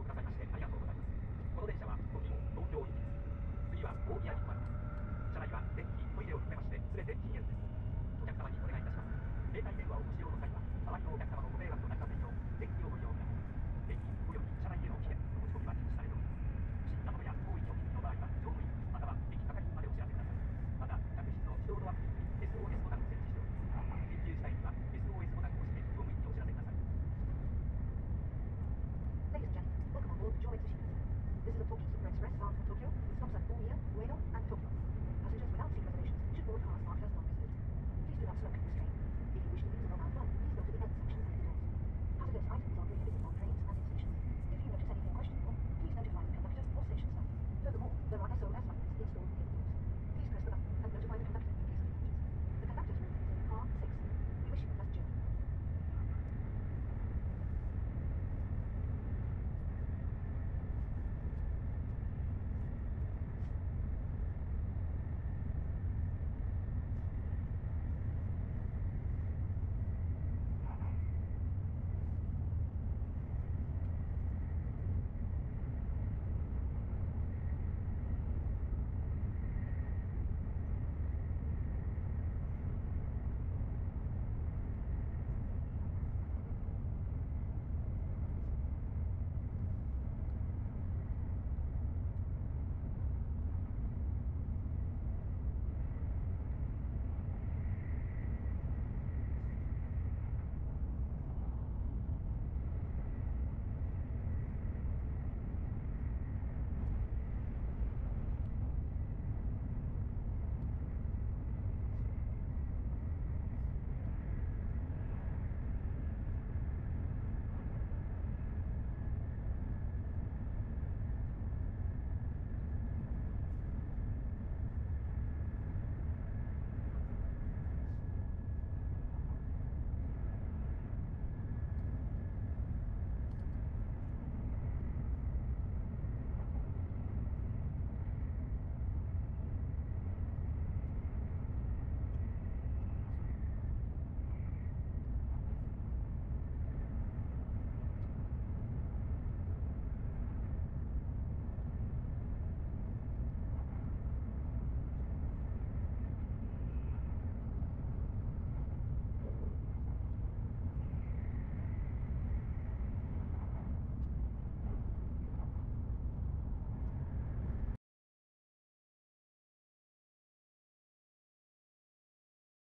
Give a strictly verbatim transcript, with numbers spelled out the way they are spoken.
くださいましてありがとうございます。この電車は時も東京行きです。次は大宮に止まります。車内は電気、トイレを含めまして全て禁煙です。お客様にお願いいたします。携帯電話をご使用の際は、周りのお客様のご迷惑となりませんよう、電気をご利用ください。電気および車内への危険の持ち込みは禁止されております。不審なものや行為にお気づきの場合は、乗務員または駅係員までお知らせください。また、客室の自動ドア付近に エスオーエス ボタンを設置しております。緊急事態には エスオーエス ボタンを押して乗務員にお知らせください。 Ladies and gentlemen, welcome on board Jōei Tsushima. This is a Toki Super Express bound for Tokyo with stops at Omiya, Ueno, and Tokyo. Passengers without seat reservations should board cars marked as non-resident. Please do not smoke in this train.